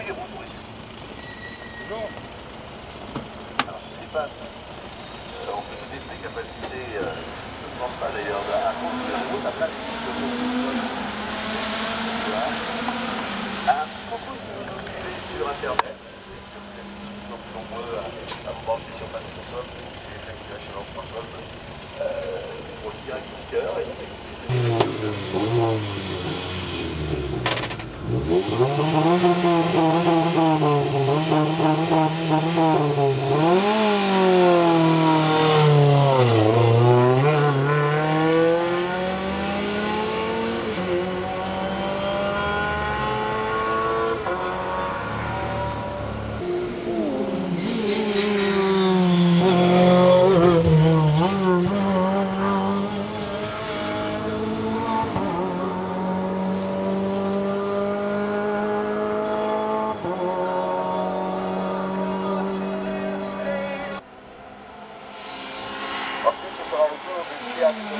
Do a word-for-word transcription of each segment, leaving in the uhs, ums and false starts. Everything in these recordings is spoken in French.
les routes, Maurice? Bonjour. Alors, je sais pas. Euh, on peut donner des capacités, euh, je ne pense pas d'ailleurs, à cause de la route, à place de voilà. Un petit coucou si vous nous suivez sur Internet. Vous êtes de plus en plus nombreux à, à vous brancher sur Patrick Consomme ou c f m tiret challenge point com euh, pour le direct coup de cœur. Et donc, écoutez, des vidéos de ensuite, ce sera le tour du théâtre de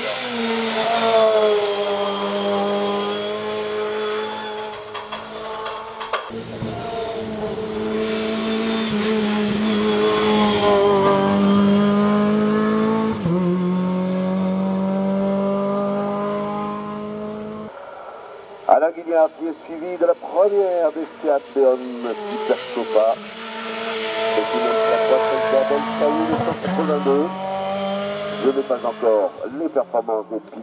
Alain Guignard qui est suivi de la première des Seat Leon Super Copa. C'est une Seat cent quatre-vingt-deux. Je n'ai pas encore les performances des pilotes.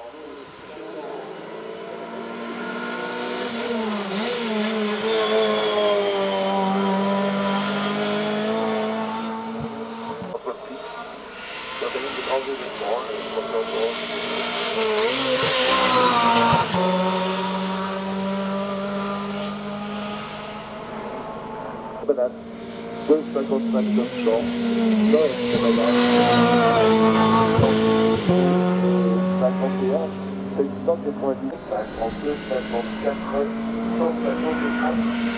Entreprise qui organise de grands événements, le Badass, deux cinquante-cinq neuf cents, Noël cinquante et un, sept cent quatre-vingt-dix, cinquante-deux, cinquante-quatre, cent cinquante-quatre.